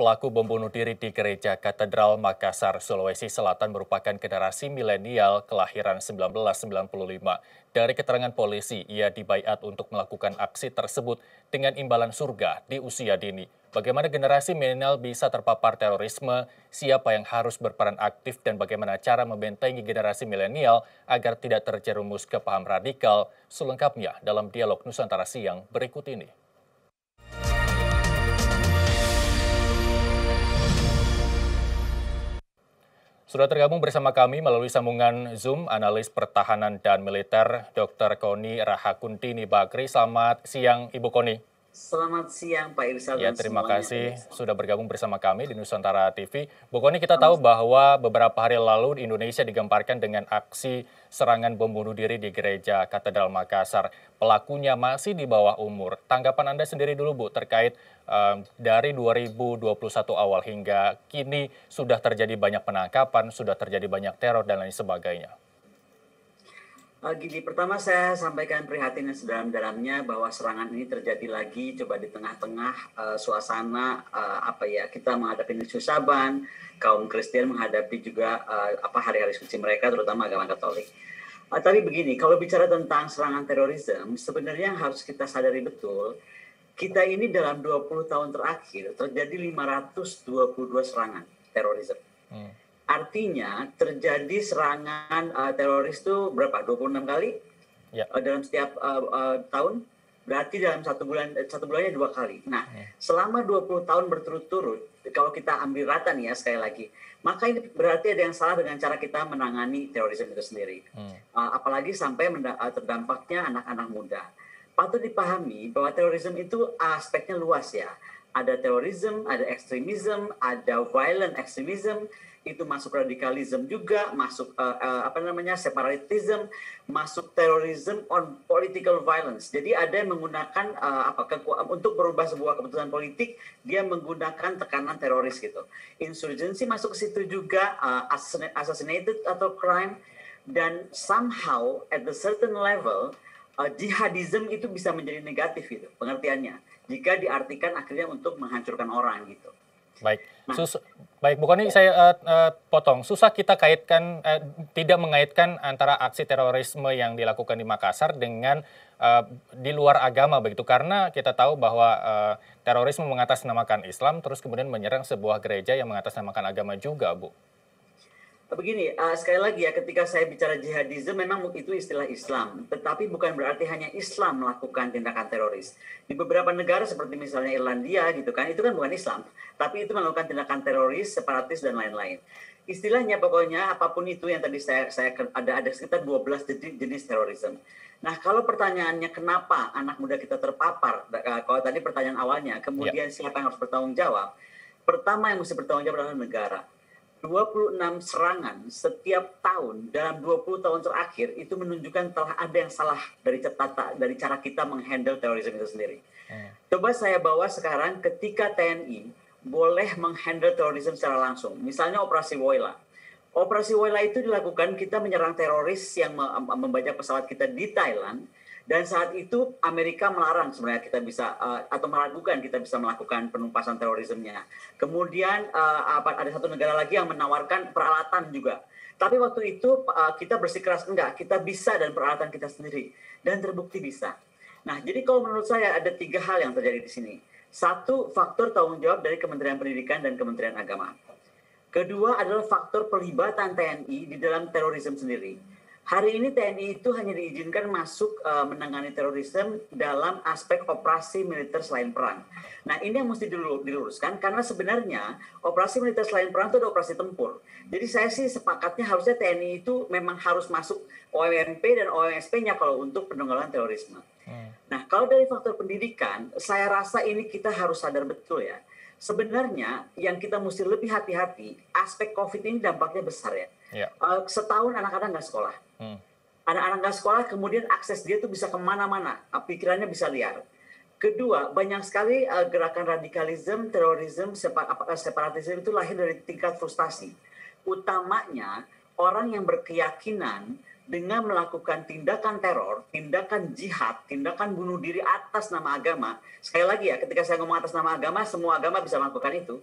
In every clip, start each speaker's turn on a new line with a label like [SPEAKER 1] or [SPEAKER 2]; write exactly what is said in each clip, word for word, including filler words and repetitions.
[SPEAKER 1] pelaku bom bunuh diri di Gereja Katedral Makassar, Sulawesi Selatan merupakan generasi milenial kelahiran seribu sembilan ratus sembilan puluh lima. Dari keterangan polisi, ia dibaiat untuk melakukan aksi tersebut dengan imbalan surga di usia dini. Bagaimana generasi milenial bisa terpapar terorisme, siapa yang harus berperan aktif, dan bagaimana cara membentengi generasi milenial agar tidak terjerumus ke paham radikal, selengkapnya dalam dialog Nusantara Siang berikut ini. Sudah tergabung bersama kami melalui sambungan Zoom, analis pertahanan dan militer, dokter Koni Rahakuntini Bakri. Selamat siang, Ibu Koni.
[SPEAKER 2] Selamat siang, Pak Irsal
[SPEAKER 1] Ya,
[SPEAKER 2] dan
[SPEAKER 1] terima
[SPEAKER 2] semuanya.
[SPEAKER 1] kasih sudah bergabung bersama kami di Nusantara T V. Bu Koni, kita tahu bahwa beberapa hari lalu Indonesia digemparkan dengan aksi serangan bom bunuh diri di Gereja Katedral Makassar. Pelakunya masih di bawah umur. Tanggapan Anda sendiri dulu, Bu, terkait um, dari dua ribu dua puluh satu awal hingga kini sudah terjadi banyak penangkapan, sudah terjadi banyak teror, dan lain sebagainya.
[SPEAKER 2] Uh, gini, pertama saya sampaikan prihatin yang sedalam-dalamnya bahwa serangan ini terjadi lagi coba di tengah-tengah uh, suasana uh, apa ya kita menghadapi Nisfu Saban, kaum Kristen menghadapi juga uh, apa hari-hari suci mereka, terutama agama Katolik. Uh, tapi begini, kalau bicara tentang serangan terorisme, sebenarnya harus kita sadari betul, kita ini dalam dua puluh tahun terakhir terjadi lima ratus dua puluh dua serangan terorisme. Hmm. Artinya terjadi serangan uh, teroris itu berapa? dua puluh enam kali ya. uh, dalam setiap uh, uh, tahun. Berarti dalam satu bulan satu bulannya dua kali. Nah, hmm. selama dua puluh tahun berturut-turut, kalau kita ambil rata nih ya sekali lagi, maka ini berarti ada yang salah dengan cara kita menangani terorisme itu sendiri. Hmm. Uh, apalagi sampai menda- uh, terdampaknya anak-anak muda. Patut dipahami bahwa terorisme itu aspeknya luas ya. Ada terorisme, ada ekstremisme, ada violent extremism, itu masuk radikalisme juga, masuk uh, uh, apa namanya separatism, masuk terorisme on political violence. Jadi ada yang menggunakan uh, apa keku- untuk berubah sebuah keputusan politik, dia menggunakan tekanan teroris gitu. Insurgency masuk ke situ juga, uh, assassinated atau crime, dan somehow at the certain level uh, jihadism itu bisa menjadi negatif gitu pengertiannya jika diartikan akhirnya untuk menghancurkan orang gitu.
[SPEAKER 1] Baik, Sus baik Bu Koni, saya uh, uh, potong. Susah kita kaitkan, uh, tidak mengaitkan antara aksi terorisme yang dilakukan di Makassar dengan uh, di luar agama begitu, karena kita tahu bahwa uh, terorisme mengatasnamakan Islam, terus kemudian menyerang sebuah gereja yang mengatasnamakan agama juga, Bu.
[SPEAKER 2] Begini, uh, sekali lagi ya, ketika saya bicara jihadisme memang itu istilah Islam, tetapi bukan berarti hanya Islam melakukan tindakan teroris. Di beberapa negara seperti misalnya Irlandia gitu kan, itu kan bukan Islam, tapi itu melakukan tindakan teroris, separatis dan lain-lain. Istilahnya pokoknya apapun itu yang tadi saya saya ada ada sekitar dua belas jenis, jenis terorisme. Nah, kalau pertanyaannya kenapa anak muda kita terpapar, uh, kalau tadi pertanyaan awalnya, kemudian ya. Siapa yang harus bertanggung jawab? Pertama yang mesti bertanggung jawab adalah negara. dua puluh enam serangan setiap tahun dalam dua puluh tahun terakhir itu menunjukkan telah ada yang salah dari catatan dari cara kita menghandle terorisme itu sendiri. Hmm. Coba saya bawa sekarang ketika T N I boleh menghandle terorisme secara langsung. Misalnya Operasi Woyla. Operasi Woyla itu dilakukan kita menyerang teroris yang membajak pesawat kita di Thailand. Dan saat itu Amerika melarang sebenarnya kita bisa uh, atau meragukan kita bisa melakukan penumpasan terorismenya. Kemudian uh, ada satu negara lagi yang menawarkan peralatan juga. Tapi waktu itu uh, kita bersikeras enggak, kita bisa dan peralatan kita sendiri. Dan terbukti bisa. Nah, jadi kalau menurut saya ada tiga hal yang terjadi di sini. Satu, faktor tanggung jawab dari Kementerian Pendidikan dan Kementerian Agama. Kedua adalah faktor pelibatan T N I di dalam terorisme sendiri. Hari ini T N I itu hanya diizinkan masuk uh, menangani terorisme dalam aspek operasi militer selain perang. Nah, ini yang mesti diluruskan karena sebenarnya operasi militer selain perang itu ada operasi tempur. Jadi saya sih sepakatnya harusnya T N I itu memang harus masuk O M P dan O M S P-nya kalau untuk penanggulangan terorisme. Hmm. Nah, kalau dari faktor pendidikan, saya rasa ini kita harus sadar betul ya. Sebenarnya yang kita mesti lebih hati-hati, aspek COVID ini dampaknya besar ya. Yeah. Uh, setahun anak-anak nggak sekolah. Hmm. Anak-anak nggak sekolah, kemudian akses dia tuh bisa kemana-mana, pikirannya bisa liar. Kedua, banyak sekali uh, gerakan radikalisme, terorisme, separatisme itu lahir dari tingkat frustasi. Utamanya orang yang berkeyakinan dengan melakukan tindakan teror, tindakan jihad, tindakan bunuh diri atas nama agama. Sekali lagi ya, ketika saya ngomong atas nama agama, semua agama bisa melakukan itu.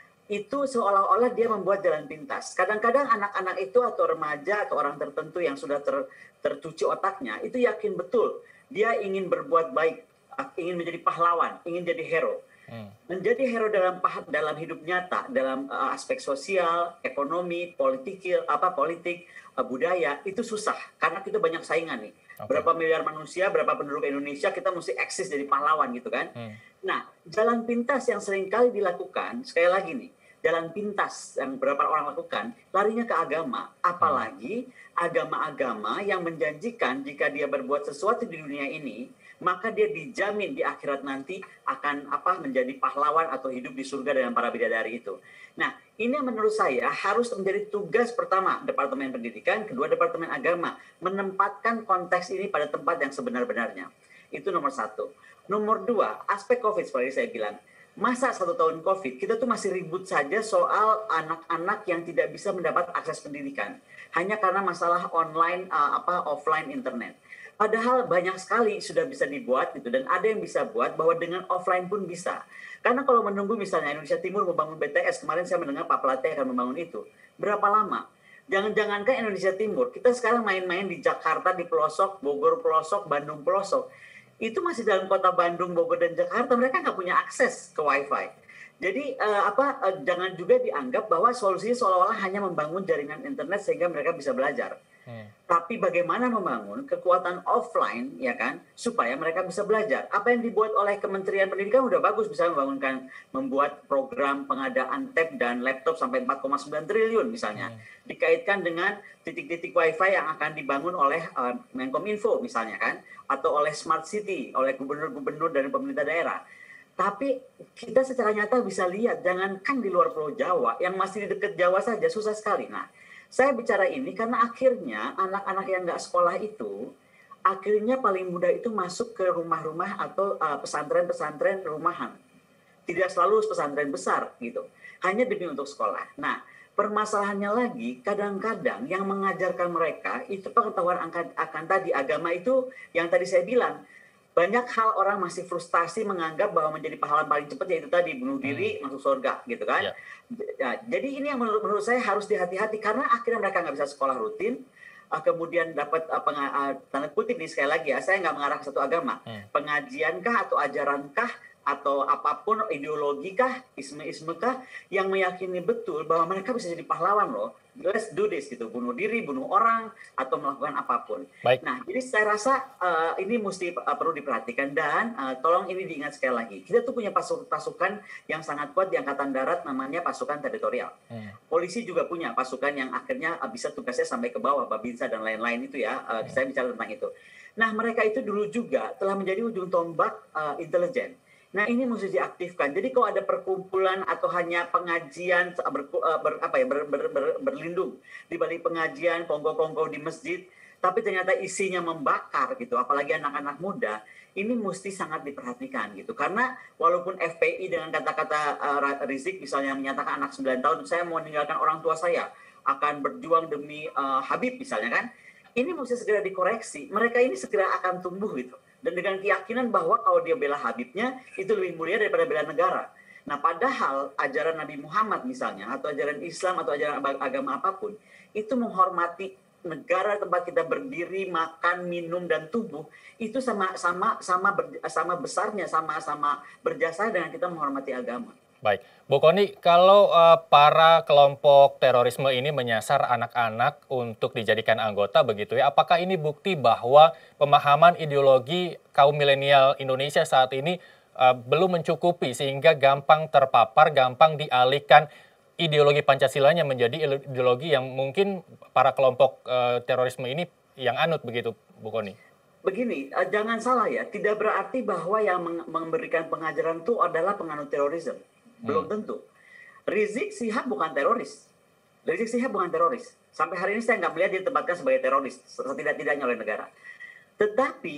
[SPEAKER 2] Itu seolah-olah dia membuat jalan pintas. Kadang-kadang anak-anak itu atau remaja atau orang tertentu yang sudah ter, tercuci otaknya, itu yakin betul dia ingin berbuat baik, ingin menjadi pahlawan, ingin jadi hero. Hmm. Menjadi hero dalam dalam hidup nyata, dalam uh, aspek sosial, ekonomi, politik, apa politik, uh, budaya itu susah karena kita banyak saingan nih. Okay. Berapa miliar manusia, berapa penduduk Indonesia, kita mesti eksis jadi pahlawan gitu kan. Hmm. Nah, jalan pintas yang seringkali dilakukan, sekali lagi nih, jalan pintas yang beberapa orang lakukan, larinya ke agama. Apalagi agama-agama yang menjanjikan jika dia berbuat sesuatu di dunia ini, maka dia dijamin di akhirat nanti akan apa menjadi pahlawan atau hidup di surga dengan para bidadari itu. Nah, ini menurut saya harus menjadi tugas pertama Departemen Pendidikan, kedua Departemen Agama, menempatkan konteks ini pada tempat yang sebenar-benarnya. Itu nomor satu. Nomor dua, aspek COVID seperti saya bilang. Masa satu tahun COVID, kita tuh masih ribut saja soal anak-anak yang tidak bisa mendapat akses pendidikan. Hanya karena masalah online, uh, apa offline internet. Padahal banyak sekali sudah bisa dibuat gitu, dan ada yang bisa buat bahwa dengan offline pun bisa. Karena kalau menunggu misalnya Indonesia Timur membangun B T S, kemarin saya mendengar Pak Plate akan membangun itu. Berapa lama? Jangan-jangankan Indonesia Timur, kita sekarang main-main di Jakarta di pelosok, Bogor pelosok, Bandung pelosok. Itu masih dalam kota Bandung, Bogor, dan Jakarta, mereka nggak punya akses ke wifi. Jadi uh, apa uh, jangan juga dianggap bahwa solusinya seolah-olah hanya membangun jaringan internet sehingga mereka bisa belajar. Hmm. Tapi bagaimana membangun kekuatan offline, ya kan, supaya mereka bisa belajar. Apa yang dibuat oleh Kementerian Pendidikan udah bagus, bisa membangunkan, membuat program pengadaan tab dan laptop sampai empat koma sembilan triliun misalnya. Hmm. Dikaitkan dengan titik-titik wifi yang akan dibangun oleh uh, Menkominfo misalnya kan, atau oleh Smart City, oleh gubernur-gubernur dan pemerintah daerah. Tapi kita secara nyata bisa lihat, jangankan di luar Pulau Jawa, yang masih di dekat Jawa saja susah sekali. Nah, saya bicara ini karena akhirnya anak-anak yang nggak sekolah itu, akhirnya paling mudah itu masuk ke rumah-rumah atau uh, pesantren-pesantren rumahan. Tidak selalu pesantren besar gitu, hanya demi untuk sekolah. Nah, permasalahannya lagi, kadang-kadang yang mengajarkan mereka itu pengetahuan akan, akan tadi agama itu yang tadi saya bilang. Banyak hal orang masih frustasi menganggap bahwa menjadi pahlawan paling cepat yaitu tadi bunuh diri, hmm. masuk surga gitu kan. Yeah. Ya, jadi ini yang menurut, menurut saya harus dihati-hati karena akhirnya mereka nggak bisa sekolah rutin, uh, kemudian dapat uh, penga- uh, tanda kutip nih sekali lagi ya, saya nggak mengarah ke satu agama, hmm. pengajiankah atau ajarankah atau apapun ideologikah, isme-ismekah yang meyakini betul bahwa mereka bisa jadi pahlawan loh. Let's do this gitu, bunuh diri, bunuh orang atau melakukan apapun. Baik. Nah, jadi saya rasa uh, ini mesti uh, perlu diperhatikan dan uh, tolong ini diingat sekali lagi. Kita tuh punya pasuk- pasukan yang sangat kuat di Angkatan Darat namanya pasukan teritorial. Hmm. Polisi juga punya pasukan yang akhirnya uh, bisa tugasnya sampai ke bawah, Babinsa dan lain-lain itu ya. Uh, hmm. Saya bicara tentang itu. Nah, mereka itu dulu juga telah menjadi ujung tombak uh, intelijen. Nah, ini mesti diaktifkan. Jadi kalau ada perkumpulan atau hanya pengajian ber, ber, apa ya, ber, ber, ber, berlindung di balik pengajian, kongko-kongko di masjid, tapi ternyata isinya membakar gitu, apalagi anak-anak muda, ini mesti sangat diperhatikan gitu. Karena walaupun F P I dengan kata-kata uh, Rizik misalnya menyatakan anak sembilan tahun, saya mau meninggalkan orang tua saya, akan berjuang demi uh, Habib misalnya kan, ini mesti segera dikoreksi. Mereka ini segera akan tumbuh gitu. Dan dengan keyakinan bahwa kalau dia bela Habibnya, itu lebih mulia daripada bela negara. Nah, padahal ajaran Nabi Muhammad misalnya, atau ajaran Islam, atau ajaran agama apapun, itu menghormati negara tempat kita berdiri, makan, minum, dan tubuh, itu sama sama sama ber, sama besarnya, sama-sama berjasa dengan kita menghormati agama.
[SPEAKER 1] Baik, Bu Kony, kalau uh, para kelompok terorisme ini menyasar anak-anak untuk dijadikan anggota begitu ya, apakah ini bukti bahwa pemahaman ideologi kaum milenial Indonesia saat ini uh, belum mencukupi sehingga gampang terpapar, gampang dialihkan ideologi Pancasilanya menjadi ideologi yang mungkin para kelompok uh, terorisme ini yang anut begitu, Bu Kony?
[SPEAKER 2] Begini, uh, jangan salah ya, tidak berarti bahwa yang memberikan pengajaran itu adalah penganut terorisme. Belum tentu. Rizik Syihab bukan teroris. Rizik Syihab bukan teroris. Sampai hari ini saya nggak melihat dia ditempatkan sebagai teroris, setidak-tidaknya oleh negara. Tetapi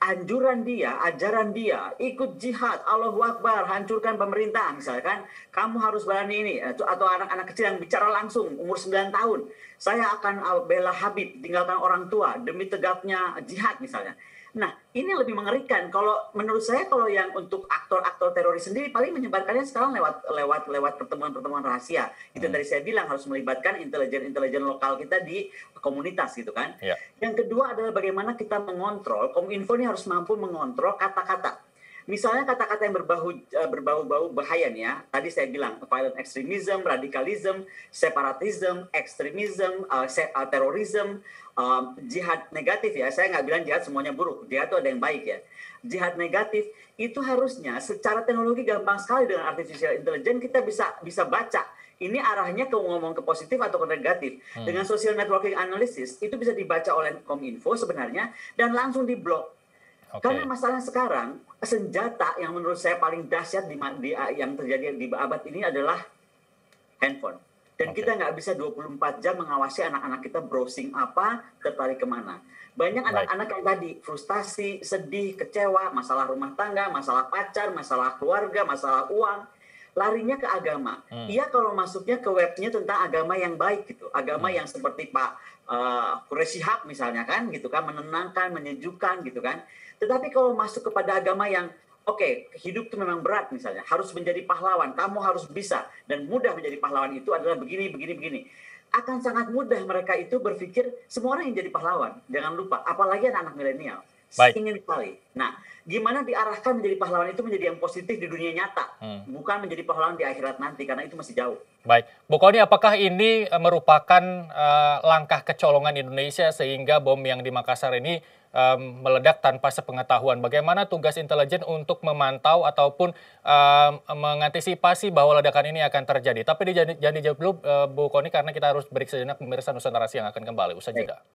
[SPEAKER 2] anjuran dia, ajaran dia, ikut jihad, Allahu Akbar, hancurkan pemerintah, misalkan, kamu harus berani ini, atau anak-anak kecil yang bicara langsung, umur sembilan tahun, saya akan bela Habib, tinggalkan orang tua, demi tegaknya jihad misalnya. Nah, ini lebih mengerikan. Kalau menurut saya, kalau yang untuk aktor-aktor teroris sendiri paling menyebarkannya sekarang lewat lewat lewat pertemuan-pertemuan rahasia. Itu
[SPEAKER 1] Hmm.
[SPEAKER 2] tadi saya bilang harus melibatkan intelijen-intelijen lokal kita di komunitas gitu kan.
[SPEAKER 1] Ya.
[SPEAKER 2] Yang kedua adalah bagaimana kita mengontrol, Kominfo ini harus mampu mengontrol kata-kata. Misalnya kata-kata yang berbau berbau-bau bahaya nih ya. Tadi saya bilang violent extremism, radikalisme, separatism, ekstremism, uh, terorisme, um, jihad negatif ya. Saya nggak bilang jihad semuanya buruk. Jihad itu ada yang baik ya. Jihad negatif itu harusnya secara teknologi gampang sekali dengan artificial intelligence kita bisa bisa baca. Ini arahnya ke ngomong ke positif atau ke negatif. Hmm. Dengan social networking analysis itu bisa dibaca oleh Kominfo sebenarnya dan langsung diblok. Okay. Karena masalah sekarang, senjata yang menurut saya paling dahsyat di, di, yang terjadi di abad ini adalah handphone. Dan okay. kita nggak bisa dua puluh empat jam mengawasi anak-anak kita browsing apa, tertarik kemana. Banyak anak-anak yang tadi frustasi, sedih, kecewa, masalah rumah tangga, masalah pacar, masalah keluarga, masalah uang, larinya ke agama. Hmm. Iya kalau masuknya ke webnya tentang agama yang baik gitu, agama hmm. yang seperti Pak uh, Quraish Shihab misalnya kan, gitu kan, menenangkan, menyejukkan gitu kan. Tetapi kalau masuk kepada agama yang oke, okay, hidup itu memang berat misalnya, harus menjadi pahlawan, kamu harus bisa dan mudah menjadi pahlawan itu adalah begini, begini, begini. Akan sangat mudah mereka itu berpikir semua orang yang jadi pahlawan. Jangan lupa, apalagi anak-anak milenial. Ingin sekali. Nah, gimana diarahkan menjadi pahlawan itu menjadi yang positif di dunia nyata, hmm. bukan menjadi pahlawan di akhirat nanti, karena itu masih jauh.
[SPEAKER 1] Baik, Bu Kony, apakah ini merupakan uh, langkah kecolongan Indonesia sehingga bom yang di Makassar ini um, meledak tanpa sepengetahuan? Bagaimana tugas intelijen untuk memantau ataupun um, mengantisipasi bahwa ledakan ini akan terjadi? Tapi jangan dijawab dulu, uh, Bu Kony, karena kita harus break sejenak pemirsa Nusantara Siang akan kembali usai jeda.